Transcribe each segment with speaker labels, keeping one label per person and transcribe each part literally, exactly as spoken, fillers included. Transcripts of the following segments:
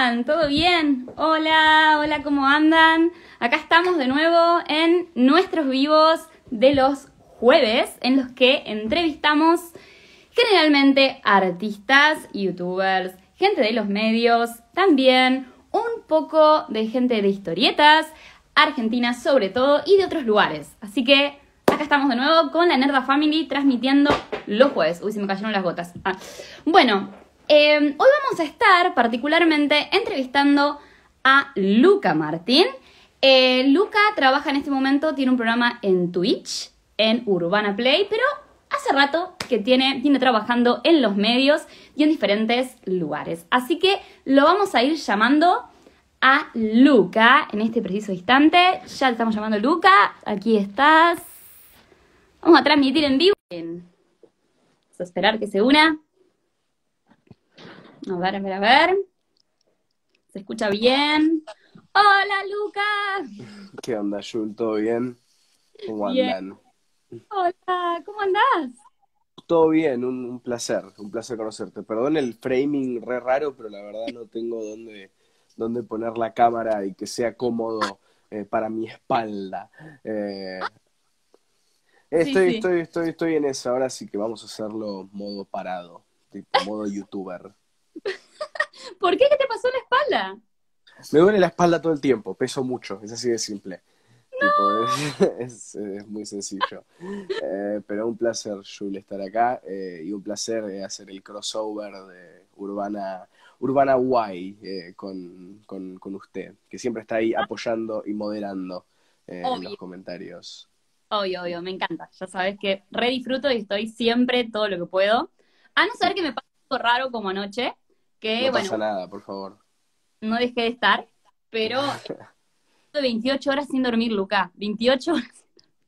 Speaker 1: están? ¿Todo bien? Hola, hola, ¿cómo andan? Acá estamos de nuevo en nuestros vivos de los jueves, en los que entrevistamos generalmente artistas, youtubers, gente de los medios, también un poco de gente de historietas, argentinas sobre todo, y de otros lugares. Así que acá estamos de nuevo con la Nerda Family transmitiendo los jueves. Uy, se me cayeron las gotas. Ah. Bueno, eh, hoy vamos a estar particularmente entrevistando a Luca Martín. Eh, Luca trabaja en este momento, tiene un programa en Twitch, en Urbana Play, pero hace rato que tiene, tiene trabajando en los medios y en diferentes lugares. Así que lo vamos a ir llamando a Luca en este preciso instante. Ya le estamos llamando Luca. Aquí estás. Vamos a transmitir en vivo. Vamos a esperar que se una. A ver, a ver, a ver. ¿Se escucha bien? ¡Hola, Luca!
Speaker 2: ¿Qué onda, Jul? ¿Todo bien? ¿Cómo
Speaker 1: Bien.
Speaker 2: andan?
Speaker 1: Hola, ¿cómo andás?
Speaker 2: Todo bien, un, un placer, un placer conocerte. Perdón el framing re raro, pero la verdad no tengo dónde, dónde poner la cámara y que sea cómodo eh, para mi espalda. Eh,
Speaker 1: Sí,
Speaker 2: estoy,
Speaker 1: sí.
Speaker 2: estoy, estoy, estoy en eso, ahora sí que vamos a hacerlo modo parado, tipo modo youtuber.
Speaker 1: ¿Por qué? ¿Qué te pasó en la espalda?
Speaker 2: Me duele la espalda todo el tiempo, peso mucho, es así de simple. Tipo, es, es, es muy sencillo. Eh, pero un placer, Jul, estar acá eh, y un placer eh, hacer el crossover de Urbana, Urbana Guay eh, con, con, con usted, que siempre está ahí apoyando y moderando eh, en los
Speaker 1: Obvio,
Speaker 2: comentarios.
Speaker 1: obvio, obvio, me encanta. Ya sabes que re disfruto y estoy siempre todo lo que puedo. A no ser que me pase algo raro como anoche, que
Speaker 2: No pasa
Speaker 1: bueno,
Speaker 2: nada, por favor.
Speaker 1: no dejé de estar, pero estuve veintiocho horas sin dormir, Luca. veintiocho horas.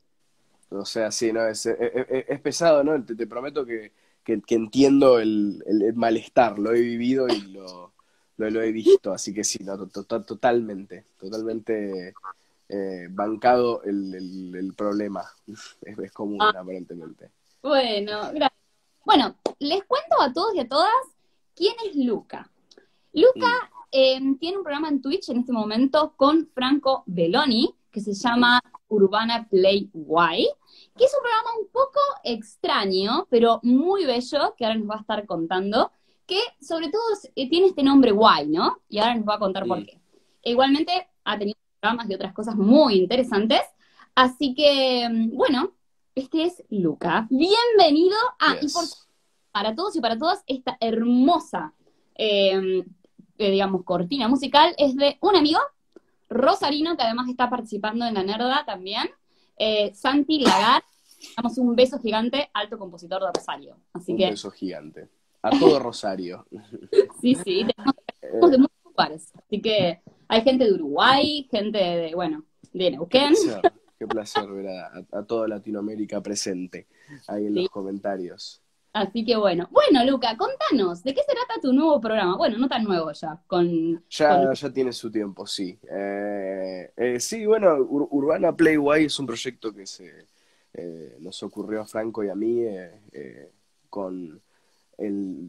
Speaker 2: O sea, sí, no, es, es, es- es pesado, ¿no? Te, te prometo que, que, que entiendo el, el- el malestar, lo he vivido y lo, lo, lo he visto, así que sí, no, to- to- totalmente, totalmente eh, bancado el, el, el problema. Es, es
Speaker 1: Ah,
Speaker 2: común, aparentemente.
Speaker 1: bueno, gracias. Bueno, les cuento a todos y a todas quién es Luca. Luca
Speaker 2: Mm,
Speaker 1: eh, tiene un programa en Twitch en este momento con Franco Belloni, que se llama Urbana Play Guay, que es un programa un poco extraño, pero muy bello, que ahora nos va a estar contando, que sobre todo eh, tiene este nombre Guay, ¿no? Y ahora nos va a contar por
Speaker 2: mm,
Speaker 1: qué. E igualmente ha tenido programas y otras cosas muy interesantes, así que, mm, bueno, este es Luca. Bienvenido. Ah, y por
Speaker 2: yes.
Speaker 1: para todos y para todas, esta hermosa eh, eh, digamos, cortina musical es de un amigo, Rosarino, que además está participando en la Nerda también, eh, Santi Lagar. Damos un beso gigante, alto compositor de Rosario. Así
Speaker 2: Un
Speaker 1: que,
Speaker 2: beso gigante. A todo Rosario.
Speaker 1: sí, sí, tenemos, tenemos de
Speaker 2: Eh,
Speaker 1: muchos lugares. Así que hay gente de Uruguay, gente de, bueno, de
Speaker 2: qué
Speaker 1: Neuquén.
Speaker 2: placer, qué placer ver a, a, a toda Latinoamérica presente ahí en
Speaker 1: Sí.
Speaker 2: los comentarios.
Speaker 1: Así que bueno. Bueno, Luca, contanos, ¿de qué se trata tu nuevo programa? Bueno, no tan nuevo ya, con, con...
Speaker 2: Ya, ya tiene su tiempo, sí. Eh, eh, sí, bueno, Ur- Urbana Playway es un proyecto que se eh, nos ocurrió a Franco y a mí eh, eh, con el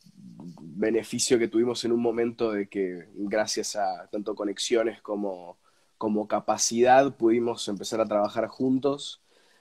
Speaker 2: beneficio que tuvimos en un momento de que gracias a tanto conexiones como, como capacidad pudimos empezar a trabajar juntos.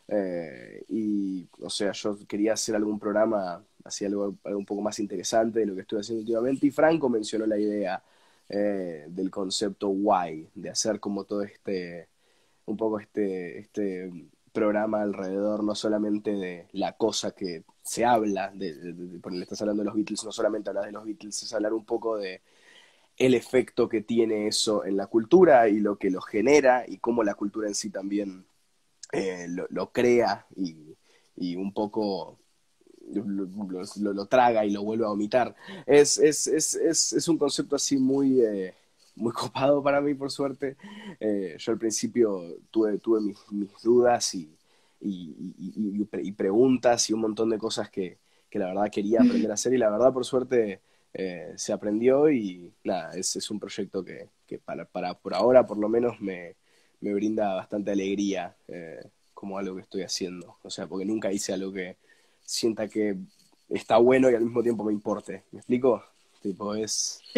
Speaker 2: Eh, y, o sea, yo quería hacer algún programa, así algo, algo un poco más interesante de lo que estoy haciendo últimamente, y Franco mencionó la idea eh, del concepto why, de hacer como todo este, un poco este, este programa alrededor no solamente de la cosa que se habla, de, de, de, de, estás hablando de los Beatles, no solamente hablar de los Beatles, es hablar un poco de el efecto que tiene eso en la cultura y lo que lo genera y cómo la cultura en sí también eh, lo, lo, crea y, y un poco lo, lo, lo, traga y lo vuelve a vomitar. Es, es, es, es, es un concepto así muy, eh, muy copado para mí, por suerte. Eh, yo al principio tuve, tuve mis, mis dudas y, y, y, y, y, preguntas y un montón de cosas que, que la verdad quería aprender a hacer y la verdad, por suerte, eh, se aprendió y nada, es, es un proyecto que, que para, para por ahora por lo menos me, me brinda bastante alegría eh, como algo que estoy haciendo. O sea, porque nunca hice algo que sienta que está bueno y al mismo tiempo me importe. ¿Me explico? Tipo, es,
Speaker 1: Sí,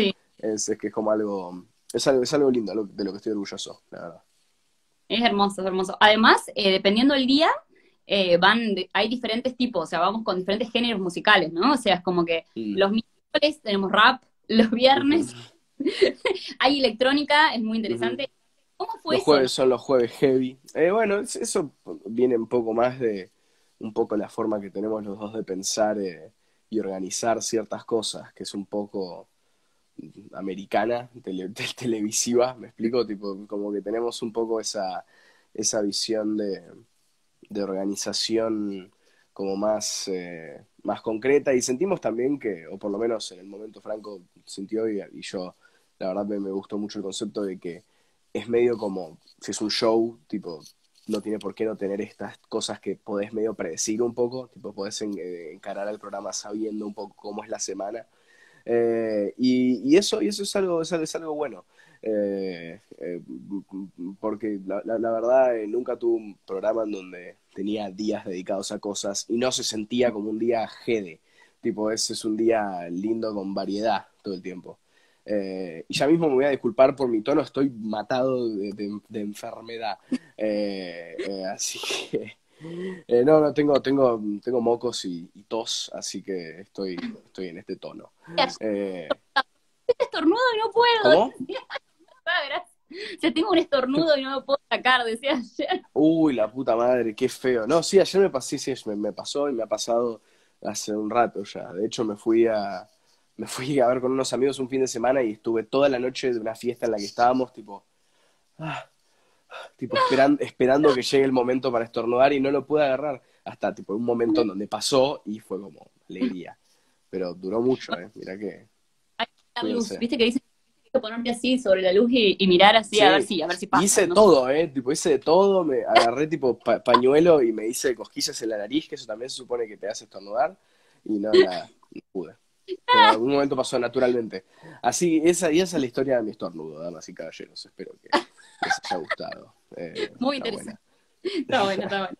Speaker 2: es, es que es como algo, es algo, es algo lindo, algo de lo que estoy orgulloso, la verdad.
Speaker 1: Es hermoso, es hermoso. Además, eh, dependiendo del día, eh, van, de- hay diferentes tipos, o sea, vamos con diferentes géneros musicales, ¿no? O sea, es como que
Speaker 2: Mm.
Speaker 1: los miércoles tenemos rap, los
Speaker 2: Ujú,
Speaker 1: viernes hay electrónica, es muy
Speaker 2: ujú.
Speaker 1: interesante. ¿Cómo fue
Speaker 2: Los
Speaker 1: eso?
Speaker 2: jueves son los jueves heavy. Eh, bueno, es- eso viene un poco más de un poco la forma que tenemos los dos de pensar eh, y organizar ciertas cosas, que es un poco americana, tele- te- televisiva, ¿me explico? Tipo, como que tenemos un poco esa, esa visión de, de organización como más, eh, más concreta y sentimos también que, o por lo menos en el momento Franco sintió y, y yo, la verdad me, me gustó mucho el concepto de que es medio como, si es un show, tipo, no tiene por qué no tener estas cosas que podés medio predecir un poco, tipo, podés en- eh, encarar al programa sabiendo un poco cómo es la semana. Eh, y, y eso, y eso es algo, es, algo es algo bueno. Eh, eh, porque la, la- la verdad eh, nunca tuve un programa en donde tenía días dedicados a cosas y no se sentía como un día jede. Tipo, ese es un día lindo con variedad todo el tiempo. Eh, y ya mismo me voy a disculpar por mi tono, estoy matado de, de- de enfermedad. Eh, eh, así que eh, no, no, tengo, tengo, tengo mocos y, y tos, así que estoy, estoy en este tono.
Speaker 1: Ayer
Speaker 2: Eh,
Speaker 1: estornudo y no puedo.
Speaker 2: ¿Cómo?
Speaker 1: O sea, tengo un estornudo y no lo puedo sacar, decía ayer.
Speaker 2: Uy, la puta madre, qué feo. No, sí, ayer me pasé, sí, me, me pasó y me ha pasado hace un rato ya. De hecho, me fui a, me fui a ver con unos amigos un fin de semana y estuve toda la noche de una fiesta en la que estábamos, tipo, ah, tipo esperando, esperando que llegue el momento para estornudar y no lo pude agarrar. Hasta tipo un momento en donde pasó y fue como alegría. Pero duró mucho, eh. Mirá que,
Speaker 1: Hay que dar luz,
Speaker 2: cuídense.
Speaker 1: viste que dicen que ponerte así sobre la luz y, y mirar así a ver
Speaker 2: Sí,
Speaker 1: si, a ver si
Speaker 2: y
Speaker 1: pasa,
Speaker 2: hice
Speaker 1: no sé.
Speaker 2: todo, ¿eh? Tipo, hice de todo, me agarré tipo pa- pañuelo y me hice cosquillas en la nariz, que eso también se supone que te hace estornudar, y no, nada, no pude. Pero en algún momento pasó naturalmente. Así, esa, y esa es la historia de mi estornudo, damas y caballeros. Espero que les haya gustado. Eh,
Speaker 1: Muy
Speaker 2: está buena.
Speaker 1: interesante. Está bueno, está bueno.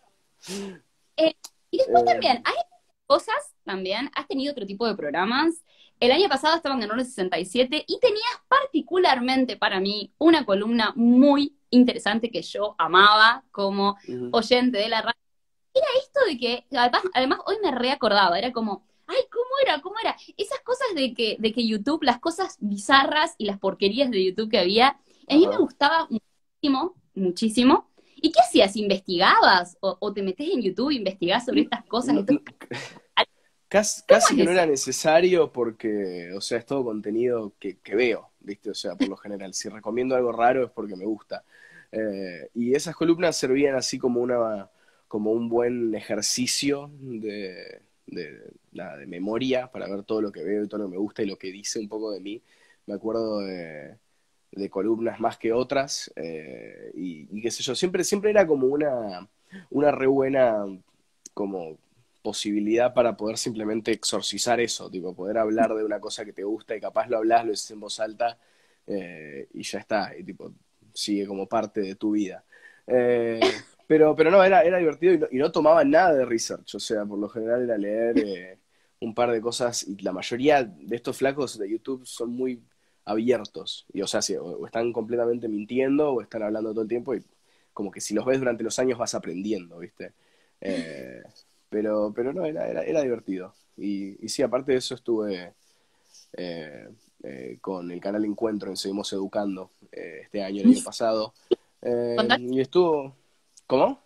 Speaker 1: Eh, y después
Speaker 2: Eh,
Speaker 1: también, hay cosas también, has tenido otro tipo de programas. El año pasado estaban en Honor sesenta y siete y tenías particularmente para mí una columna muy interesante que yo amaba como
Speaker 2: ujú,
Speaker 1: oyente de la radio. Esto de que, además, además hoy me reacordaba, era como, ay, ¿cómo era? ¿Cómo era? Esas cosas de que, de que YouTube, las cosas bizarras y las porquerías de YouTube que había, a mí me
Speaker 2: ajá.
Speaker 1: gustaba muchísimo, muchísimo. ¿Y qué hacías? ¿Investigabas? ¿O, o te metés en YouTube e investigás sobre
Speaker 2: N-
Speaker 1: estas cosas,
Speaker 2: no-
Speaker 1: estos
Speaker 2: no- Casi,
Speaker 1: ¿Cómo
Speaker 2: casi que
Speaker 1: es
Speaker 2: no
Speaker 1: eso?
Speaker 2: era necesario porque, o sea, es todo contenido que, que veo, ¿viste? O sea, por lo general, si recomiendo algo raro es porque me gusta. Eh, y esas columnas servían así como una, como un buen ejercicio de, de, nada, de memoria para ver todo lo que veo y todo lo que me gusta y lo que dice un poco de mí. Me acuerdo de, de columnas más que otras, eh, y, y qué sé yo, siempre, siempre era como una, una re buena como posibilidad para poder simplemente exorcizar eso, tipo poder hablar de una cosa que te gusta y capaz lo hablas, lo dices en voz alta, eh, y ya está, y tipo sigue como parte de tu vida. Eh, pero, pero no, era, era divertido y no, y no tomaba nada de research, o sea, por lo general era leer eh, un par de cosas y la mayoría de estos flacos de YouTube son muy abiertos, y o sea, si, o, o están completamente mintiendo o están hablando todo el tiempo y como que si los ves durante los años vas aprendiendo, ¿viste? Eh, pero, pero no, era, era, era divertido. Y, y sí, aparte de eso estuve eh, eh, con el canal Encuentro en Seguimos Educando eh, este año, el año pasado. Eh,
Speaker 1: Contanos,
Speaker 2: y estuvo... ¿Cómo?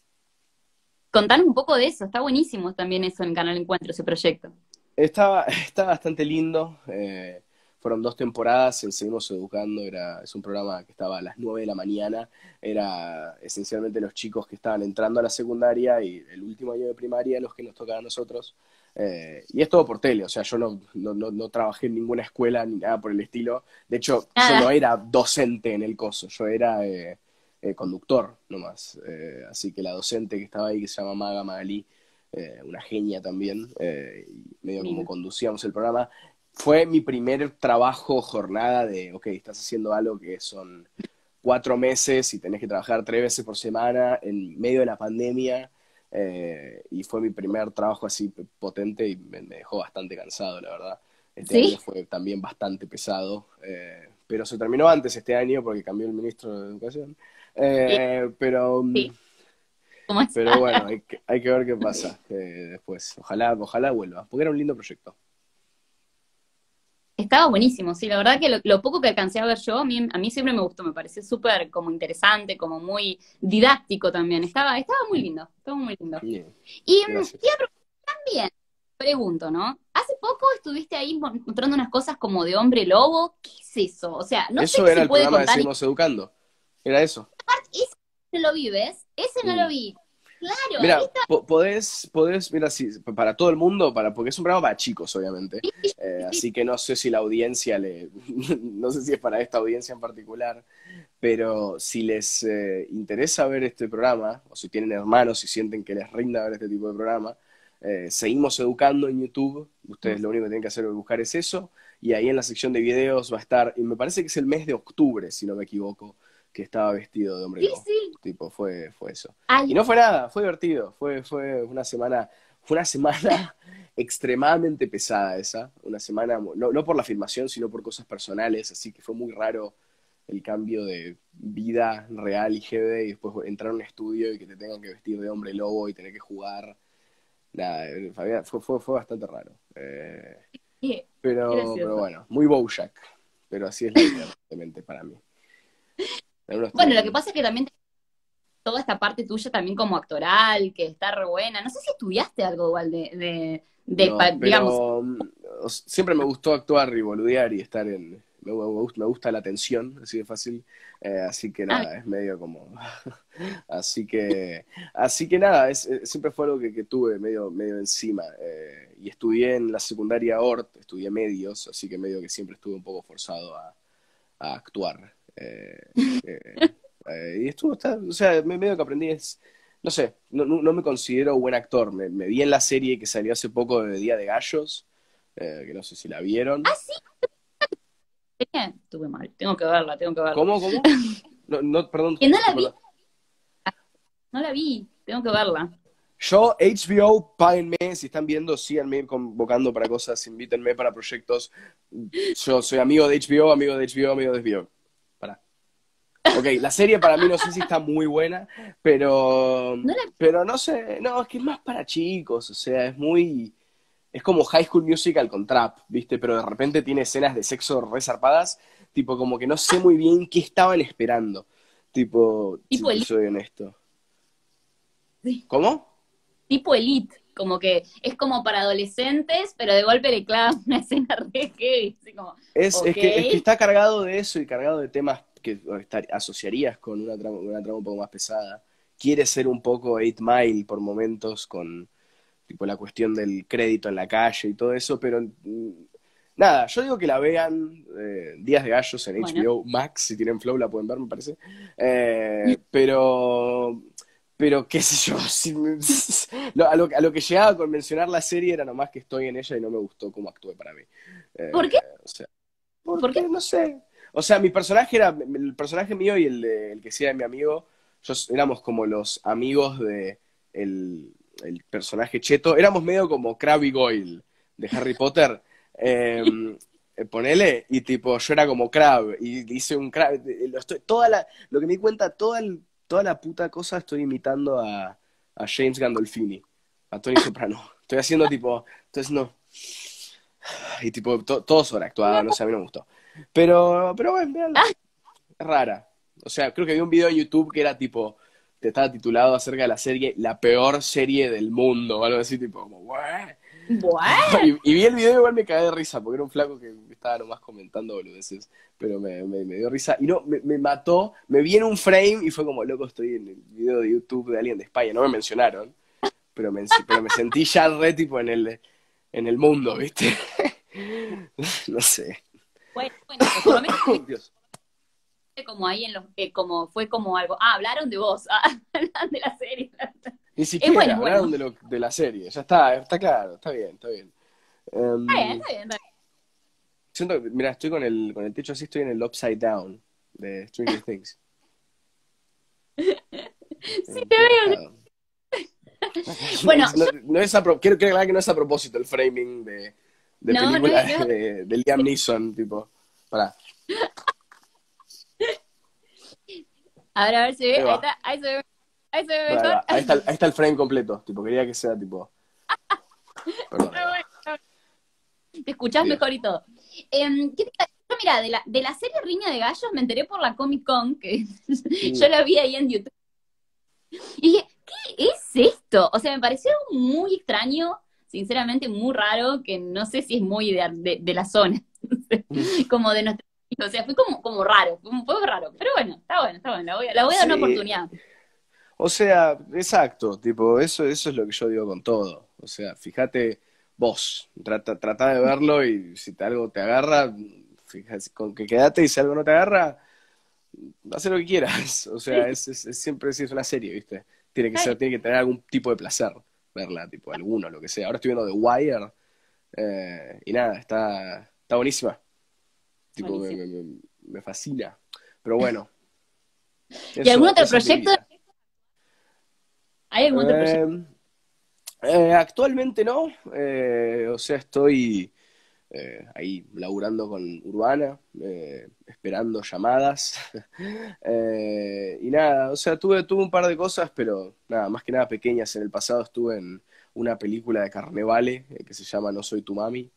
Speaker 1: contanos un poco de eso, está buenísimo también eso en Canal Encuentro, ese proyecto.
Speaker 2: Estaba, está bastante lindo. Eh, fueron dos temporadas en Seguimos Educando. Era, es un programa que estaba a las nueve de la mañana. Era esencialmente los chicos que estaban entrando a la secundaria y el último año de primaria, los que nos tocaba a nosotros. Eh, y es todo por tele, o sea, yo no, no, no, no trabajé en ninguna escuela ni nada por el estilo. De hecho, yo no
Speaker 1: Nada,
Speaker 2: era docente en el coso, yo era eh, eh, conductor nomás. Eh, así que la docente que estaba ahí, que se llama Maga Magalí, eh, una genia también, eh, y medio como
Speaker 1: lindo.
Speaker 2: conducíamos el programa. Fue mi primer trabajo, jornada de, ok, estás haciendo algo que son cuatro meses y tenés que trabajar tres veces por semana en medio de la pandemia, eh, y fue mi primer trabajo así potente y me, me dejó bastante cansado, la verdad. Este año
Speaker 1: ¿Sí?
Speaker 2: fue también bastante pesado, eh, pero se terminó antes este año porque cambió el ministro de Educación.
Speaker 1: Sí,
Speaker 2: Eh, pero,
Speaker 1: sí, ¿cómo
Speaker 2: pero
Speaker 1: está?
Speaker 2: bueno, hay que, hay que ver qué pasa eh, después. Ojalá, ojalá vuelva, porque era un lindo proyecto.
Speaker 1: Estaba buenísimo, sí, la verdad que lo, lo poco que alcancé a ver yo, a mí, a mí siempre me gustó, me pareció súper como interesante, como muy didáctico también, estaba, estaba muy lindo, estaba muy lindo.
Speaker 2: Bien,
Speaker 1: Y mm, te iba
Speaker 2: gracias.
Speaker 1: a preguntar también, pregunto, ¿no? Hace poco estuviste ahí mo- mostrando unas cosas como de hombre lobo, ¿qué es eso? O sea, no sé
Speaker 2: Eso
Speaker 1: qué
Speaker 2: era
Speaker 1: se
Speaker 2: el
Speaker 1: puede
Speaker 2: programa de
Speaker 1: contar y
Speaker 2: Seguimos Educando, era eso.
Speaker 1: ese no lo vi, ¿ves? Ese no lo
Speaker 2: Mm.
Speaker 1: vi. Claro, ahí
Speaker 2: Mira, po- podés, podés, mira, sí, para todo el mundo, para, porque es un programa para chicos, obviamente. Eh,
Speaker 1: está.
Speaker 2: así que no sé si la audiencia le, no sé si es para esta audiencia en particular, pero si les eh, interesa ver este programa, o si tienen hermanos y sienten que les rinda ver este tipo de programa, eh, seguimos educando en YouTube. Ustedes lo único que tienen que hacer es buscar es eso, y ahí en la sección de videos va a estar, y me parece que es el mes de octubre, si no me equivoco, que estaba vestido de hombre
Speaker 1: Sí,
Speaker 2: lobo.
Speaker 1: sí.
Speaker 2: Tipo, fue, fue eso.
Speaker 1: Ay,
Speaker 2: Y no fue nada, fue divertido, fue, fue una semana, fue una semana extremadamente pesada esa, una semana, no, no por la filmación, sino por cosas personales, así que fue muy raro el cambio de vida real y G D y después entrar a un estudio y que te tengan que vestir de hombre lobo y tener que jugar. Nada, eh, Fabián, fue, fue, fue bastante raro. Eh,
Speaker 1: qué, qué
Speaker 2: pero, pero
Speaker 1: gracioso.
Speaker 2: bueno, muy Bojack. Pero así es la vida, realmente, para mí. Pero no estuvo
Speaker 1: Bueno, lo que
Speaker 2: bien.
Speaker 1: pasa es que también toda esta parte tuya también como actoral, que está re buena. No sé si estudiaste algo igual de, de, de pa-
Speaker 2: No,
Speaker 1: digamos,
Speaker 2: pero mm, os- siempre me gustó actuar y boludear y estar en... Me, me gusta, me gusta la tensión, así de fácil. Eh, así que
Speaker 1: ah,
Speaker 2: nada, es medio como... Así que, así que nada, es, eh, siempre fue algo que, que tuve medio, medio encima. Eh, y estudié en la secundaria O R T, estudié medios, así que medio que siempre estuve un poco forzado a, a actuar. Eh, eh, eh, y estuvo, está- o sea, me- medio que aprendí es, no sé, no, no- no me considero buen actor. Me, me vi en la serie que salió hace poco de Día de Gallos, eh, que no sé si la
Speaker 1: ah,
Speaker 2: vieron.
Speaker 1: sí, estuve mal, tengo que verla, tengo que verla.
Speaker 2: ¿Cómo, cómo? No, no, perdón,
Speaker 1: Que no
Speaker 2: se te
Speaker 1: la vi,
Speaker 2: cortó.
Speaker 1: no la vi, tengo que verla.
Speaker 2: Yo, H B O, páguenme, si están viendo, síganme convocando para cosas, invítenme para proyectos. Yo soy amigo de H B O, amigo de H B O, amigo de H B O. Pará. Ok, la serie para mí no sé si está muy buena, pero,
Speaker 1: No la vi.
Speaker 2: pero no sé, no, es que es más para chicos, o sea, es muy, es como High School Musical con trap, ¿viste? Pero de repente tiene escenas de sexo resarpadas, tipo como que no sé muy bien qué estaban esperando, tipo, si
Speaker 1: Tipo
Speaker 2: te
Speaker 1: elite,
Speaker 2: soy honesto.
Speaker 1: sí,
Speaker 2: ¿Cómo?
Speaker 1: tipo elite, como que es como para adolescentes, pero de golpe le clavan una escena re heavy, así como,
Speaker 2: Es,
Speaker 1: ok,
Speaker 2: es que, es que está cargado de eso y cargado de temas que estar- asociarías con una trama, una trama un poco más pesada. Quiere ser un poco Eight Mile por momentos con tipo la cuestión del crédito en la calle y todo eso, pero mm, nada, yo digo que la vean eh, Días de Gallos en
Speaker 1: bueno,
Speaker 2: H B O Max, si tienen Flow la pueden ver, me parece. Eh, pero, pero qué sé yo, si- lo- a, lo, a lo que llegaba con mencionar la serie era nomás que estoy en ella y no me gustó cómo actué para mí.
Speaker 1: ¿por qué?
Speaker 2: Eh, o sea,
Speaker 1: ¿Por qué?
Speaker 2: porque no sé. O sea, mi personaje era, el personaje mío y el, de, el que sí era mi amigo, yo éramos como los amigos de el, el personaje cheto, éramos medio como Crabbe y Goyle de Harry Potter. Eh, eh, ponele, y tipo, yo era como Crabbe, y hice un Crabbe, eh, lo, estoy, toda la, lo que me di cuenta, toda, el- toda la puta cosa estoy imitando a, a James Gandolfini, a Tony Soprano. Estoy haciendo tipo, entonces no, y tipo, to- todo sobreactuado, no sé, a mí no me gustó. Pero, pero bueno, véanla,
Speaker 1: Ah,
Speaker 2: es rara. O sea, creo que vi un video en YouTube que era tipo, te estaba titulado acerca de la serie La peor serie del mundo, o algo así, tipo, como, "What?".
Speaker 1: bueno,
Speaker 2: Y, y vi el video y igual me cagué de risa, porque era un flaco que estaba nomás comentando boludeces, pero me, me, me dio risa. Y no, me, me mató, me vi en un frame y fue como, loco, estoy en el video de YouTube de alguien de España, no me mencionaron, pero me, pero me sentí ya re tipo en el, en el mundo, ¿viste? No sé.
Speaker 1: bueno, bueno, pero por lo menos estuviste
Speaker 2: Dios.
Speaker 1: como ahí en los, eh, como fue como algo, ah, hablaron de vos, ah, hablan de la serie.
Speaker 2: Ni
Speaker 1: Es bueno,
Speaker 2: siquiera
Speaker 1: es
Speaker 2: hablaron
Speaker 1: bueno.
Speaker 2: de, lo, de la serie, ya está, está claro, está bien, está bien.
Speaker 1: Está bien,
Speaker 2: Em,
Speaker 1: está bien, está
Speaker 2: siento que, mira, estoy con el, con el techo así, estoy en el Upside Down de Stranger Things.
Speaker 1: bien. Sí,
Speaker 2: Eh,
Speaker 1: te
Speaker 2: Estoy
Speaker 1: veo.
Speaker 2: relajado.
Speaker 1: Bueno,
Speaker 2: No,
Speaker 1: yo,
Speaker 2: no es a pro- quiero, quiero aclarar que no es a propósito el framing de, de
Speaker 1: No, no
Speaker 2: película
Speaker 1: es, no es-
Speaker 2: de, de Liam Neeson, tipo. Pará,
Speaker 1: A ver, a ver si ve.
Speaker 2: ahí
Speaker 1: Ahí
Speaker 2: va.
Speaker 1: está, ahí se ve, ahí se ve
Speaker 2: Pará, ahí
Speaker 1: mejor.
Speaker 2: va. Ahí está, el- ahí está el frame completo. Tipo, quería que sea tipo. Perdón, ahí
Speaker 1: Está
Speaker 2: va.
Speaker 1: bueno, está bueno. Te escuchás
Speaker 2: Bien.
Speaker 1: mejor y todo. Em, ¿qué te iba a decir? Yo, mira, de la, de la serie Riña de Gallos me enteré por la Comic Con, que yo
Speaker 2: Mm.
Speaker 1: la vi ahí en YouTube. Y dije, ¿qué es esto? O sea, me pareció muy extraño, sinceramente muy raro, que no sé si es muy de, de, de la zona, no sé, como de nuestro. O sea, fue como, como raro, un poco raro. Pero bueno, está bueno, está bueno. La voy, a- la voy a dar una
Speaker 2: Sí,
Speaker 1: oportunidad.
Speaker 2: o sea, exacto, tipo, eso, eso es lo que yo digo con todo. O sea, fíjate vos, trata, trata de verlo y si te, algo te agarra, fíjate, con que quedate y si algo no te agarra, haz lo que quieras. O sea, es, es, es siempre si es una serie, ¿viste? Tiene que
Speaker 1: Está bien,
Speaker 2: ser, tiene que tener algún tipo de placer verla, tipo, alguno, lo que sea. Ahora estoy viendo The Wire, eh, y nada, está, está buenísima. Tipo, me,
Speaker 1: buenísimo.
Speaker 2: me, me- me fascina. Pero bueno,
Speaker 1: ¿Y algún
Speaker 2: eso,
Speaker 1: otro
Speaker 2: esa es mi
Speaker 1: proyecto?
Speaker 2: vida.
Speaker 1: ¿Hay algún otro proyecto?
Speaker 2: Eh, eh, actualmente no, eh, o sea, estoy eh, ahí laburando con Urbana, eh, esperando llamadas. Eh, y nada, o sea, tuve, tuve un par de cosas, pero nada, más que nada pequeñas. En el pasado estuve en una película de Carnevale eh, que se llama No soy tu mami,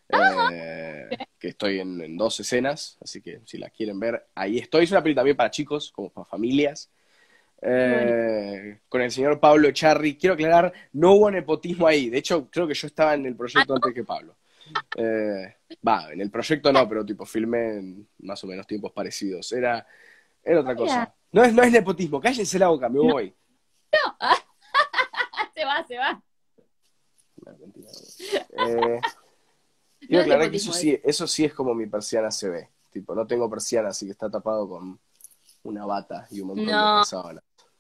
Speaker 2: eh, que estoy en, en dos escenas, así que si la quieren ver, ahí estoy. Es una peli también para chicos, como para familias.
Speaker 1: Bueno,
Speaker 2: Eh, con el señor Pablo Echarri. Quiero aclarar, no hubo nepotismo ahí. De hecho, creo que yo estaba en el
Speaker 1: ah,
Speaker 2: proyecto antes que Pablo. Eh, Va, en el proyecto no, pero tipo filmé en más o menos tiempos parecidos. Era, era
Speaker 1: no,
Speaker 2: otra
Speaker 1: mira,
Speaker 2: cosa. No es, no es nepotismo, cállense la boca, me
Speaker 1: no,
Speaker 2: voy.
Speaker 1: ah, se va, se va.
Speaker 2: No, mentira. Eh,
Speaker 1: No
Speaker 2: Quiero
Speaker 1: es
Speaker 2: aclarar que eso
Speaker 1: nepotismo eso.
Speaker 2: sí, eso sí es como mi persiana se ve. Tipo, no tengo persiana, así que está tapado con una bata y un montón de
Speaker 1: No,
Speaker 2: sábanas.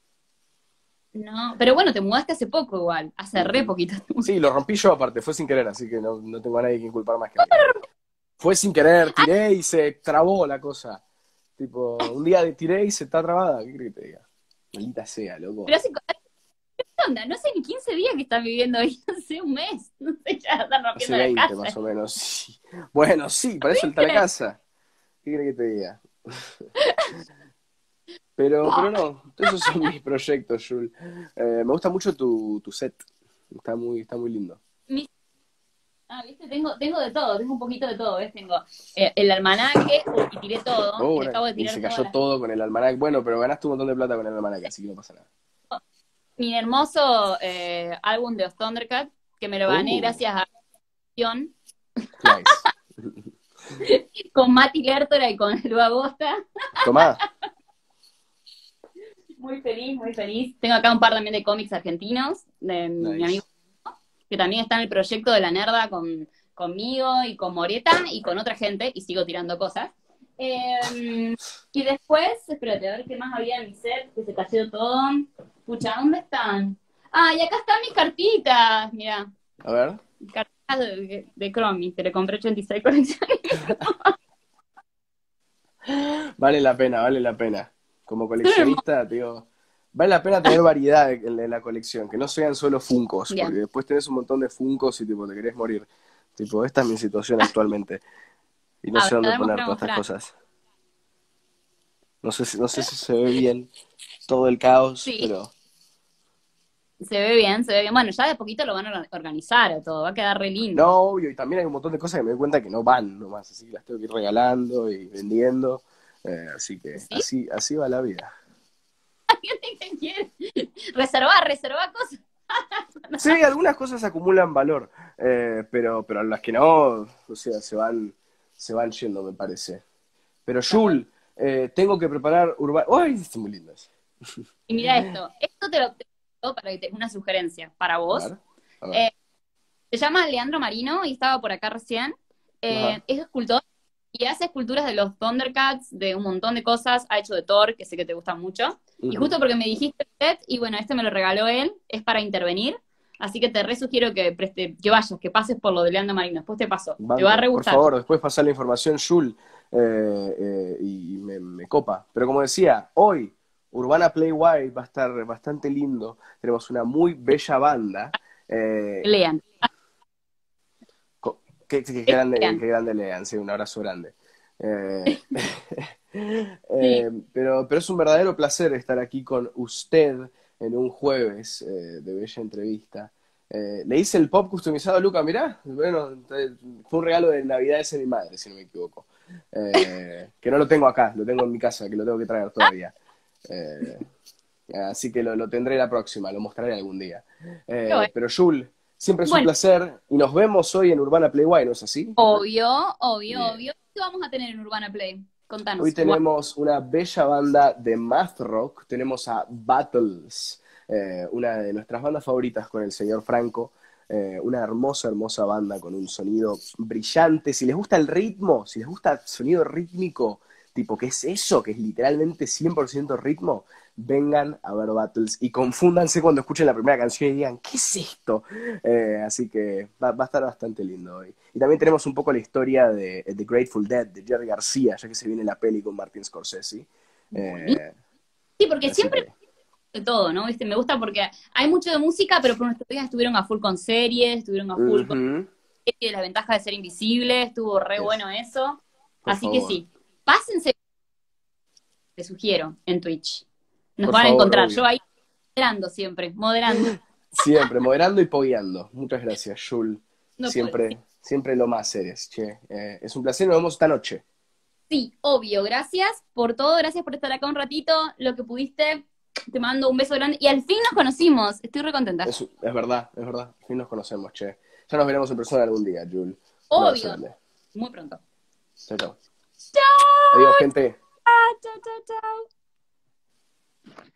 Speaker 1: no. Pero bueno, te mudaste hace poco igual. Hace re
Speaker 2: Ujú.
Speaker 1: poquito.
Speaker 2: Sí, lo rompí yo aparte, fue sin querer, así que no, no tengo a nadie que inculpar más que a mí. Fue sin querer,
Speaker 1: Ah,
Speaker 2: tiré y se trabó la cosa. Tipo, un día tiré y se está trabada. ¿Qué crees que te diga? Maldita sea, loco.
Speaker 1: pero hace, ¿qué onda? No sé ni quince días que están viviendo ahí, no sé, un mes. No sé, ya están
Speaker 2: Hace
Speaker 1: rompiendo la
Speaker 2: veinte
Speaker 1: casa.
Speaker 2: más o menos. Sí. Bueno, sí, para eso está la
Speaker 1: ¿Viste?
Speaker 2: casa. ¿Qué crees que te diga? Pero, pero no, esos son mis proyectos, Jul. Eh, me gusta mucho tu, tu set. Está muy, está muy lindo.
Speaker 1: Mi- ah, ¿viste? Tengo, tengo de todo, tengo un poquito de todo, ¿ves? Tengo eh, el almanaque, y tiré todo,
Speaker 2: Oh,
Speaker 1: y le
Speaker 2: bueno,
Speaker 1: acabo de
Speaker 2: y
Speaker 1: tirar
Speaker 2: se
Speaker 1: todas
Speaker 2: cayó
Speaker 1: las.
Speaker 2: todo con el almanaque. Bueno, pero ganaste un montón de plata con el almanaque, así que no pasa nada.
Speaker 1: Mi hermoso eh, álbum de los Thundercats, que me lo gané
Speaker 2: Oh,
Speaker 1: gracias a la acción,
Speaker 2: nice.
Speaker 1: con Mati Lertora y con el Agosta.
Speaker 2: Tomá.
Speaker 1: Muy feliz, muy feliz. Tengo acá un par también de cómics argentinos, de mi amigo,
Speaker 2: Nice.
Speaker 1: que también está en el proyecto de la Nerda con, conmigo y con Moreta y con otra gente, y sigo tirando cosas. Eh, y después, espérate, a ver qué más había en mi set, que se cayó todo. Pucha, ¿dónde están? Ah, y acá están mis cartitas, mira,
Speaker 2: A ver.
Speaker 1: cartitas de, de Chromie, que le compré ochenta y seis colecciones.
Speaker 2: Vale la pena, vale la pena. Como
Speaker 1: Son hermosas.
Speaker 2: coleccionista, digo, vale la pena tener variedad en, en la colección, que no sean solo Funkos, porque
Speaker 1: Bien,
Speaker 2: después tenés un montón de Funkos y tipo te querés morir. Tipo, esta es mi situación actualmente y no
Speaker 1: a
Speaker 2: sé
Speaker 1: ver, a
Speaker 2: dónde
Speaker 1: ver,
Speaker 2: poner
Speaker 1: mostrar,
Speaker 2: todas estas
Speaker 1: mostrar.
Speaker 2: cosas. No sé si, no sé si se ve bien todo el caos,
Speaker 1: Sí,
Speaker 2: pero
Speaker 1: se ve bien, se ve bien. Bueno, ya de poquito lo van a organizar a todo, va a quedar re
Speaker 2: no,
Speaker 1: lindo.
Speaker 2: obvio, y también hay un montón de cosas que me doy cuenta que no van nomás, así que las tengo que ir regalando y vendiendo, eh, así que
Speaker 1: ¿Sí?
Speaker 2: así, así va la vida.
Speaker 1: ¿Quién te quiere? Reservar, reservar cosas.
Speaker 2: Sí, algunas cosas acumulan valor, eh, pero, pero las que no, o sea, se van, se van yendo, me parece. Pero
Speaker 1: Está bueno.
Speaker 2: Jul, eh, tengo que preparar urbano. ¡Ay, está muy lindo ese!
Speaker 1: Y mira esto, esto te lo tengo para que te, una sugerencia para
Speaker 2: A
Speaker 1: vos.
Speaker 2: ver, a ver.
Speaker 1: Eh, Se llama Leandro Marino y estaba por acá recién.
Speaker 2: Ajá.
Speaker 1: Eh, es escultor y hace esculturas de los Thundercats, de un montón de cosas. Ha hecho de Thor, que sé que te gusta mucho. Y
Speaker 2: Ujú.
Speaker 1: justo porque me dijiste Ted, y bueno, este me lo regaló él, es para intervenir. Así que te re sugiero que, preste, que vayas, que pases por lo de Leandro Marino. Después te paso. Te va a re
Speaker 2: Banco, por
Speaker 1: gustar.
Speaker 2: favor, después pasar la información, Jul, eh, eh, y me, me copa. Pero como decía, hoy Urbana Play White va a estar bastante lindo. Tenemos una muy bella banda. eh,
Speaker 1: Lean.
Speaker 2: Qué, qué- qué grande, qué grande Lean, sí, un abrazo grande. Eh,
Speaker 1: Sí.
Speaker 2: eh, pero, pero es un verdadero placer estar aquí con usted en un jueves eh, de bella entrevista. Eh, le hice el pop customizado a Luca, mirá, bueno, eh, fue un regalo de Navidad ese de mi madre, si no me equivoco. Eh, que no lo tengo acá, lo tengo en mi casa, que lo tengo que traer todavía. Eh, Así que lo, lo tendré la próxima, lo mostraré algún día.
Speaker 1: Qué
Speaker 2: Eh,
Speaker 1: bueno.
Speaker 2: pero Jul, siempre es un
Speaker 1: Bueno,
Speaker 2: placer y nos vemos hoy en Urbana Playway, ¿no es así?
Speaker 1: obvio, obvio,
Speaker 2: Bien.
Speaker 1: obvio. ¿Qué vamos a tener en Urbana Play?
Speaker 2: Hoy
Speaker 1: Contanos. Guau.
Speaker 2: tenemos una bella banda de math rock, tenemos a Battles, eh, una de nuestras bandas favoritas con el señor Franco, eh, una hermosa, hermosa banda con un sonido brillante. Si les gusta el ritmo, si les gusta el sonido rítmico, tipo, ¿qué es eso? Que es literalmente cien por ciento ritmo, vengan a ver Battles y confúndanse cuando escuchen la primera canción y digan, ¿qué es esto? Eh, así que va, va a estar bastante lindo hoy. Y también tenemos un poco la historia de The Grateful Dead, de Jerry García, ya que se viene la peli con Martin Scorsese.
Speaker 1: Buenísimo.
Speaker 2: Eh,
Speaker 1: Sí, porque
Speaker 2: Así
Speaker 1: siempre
Speaker 2: que,
Speaker 1: de todo, ¿no? ¿Viste? Me gusta porque hay mucho de música, pero por nuestros días estuvieron a full con series, estuvieron a full con
Speaker 2: ujú,
Speaker 1: series, la ventaja de ser invisible, estuvo re
Speaker 2: es,
Speaker 1: bueno eso.
Speaker 2: por
Speaker 1: Así que
Speaker 2: favor,
Speaker 1: sí, pásense, les sugiero, en Twitch. Nos
Speaker 2: por
Speaker 1: van a
Speaker 2: favor,
Speaker 1: encontrar. Yo
Speaker 2: obvio.
Speaker 1: ahí moderando siempre, moderando.
Speaker 2: Siempre, moderando y pogueando. Muchas gracias, Jul.
Speaker 1: No puedo decir.
Speaker 2: Siempre, siempre lo más eres, che. Eh, es un placer, nos vemos esta noche.
Speaker 1: Sí, obvio, gracias por todo, gracias por estar acá un ratito, lo que pudiste, te mando un beso grande y al fin nos conocimos, estoy re contenta.
Speaker 2: Es, es verdad, es verdad. Al fin nos conocemos, che. Ya nos veremos en persona algún día, Jul. Un abrazo
Speaker 1: Obvio,
Speaker 2: grande.
Speaker 1: muy pronto.
Speaker 2: Chao, chao.
Speaker 1: Chao,
Speaker 2: Adiós, gente.
Speaker 1: chao, chao, chao.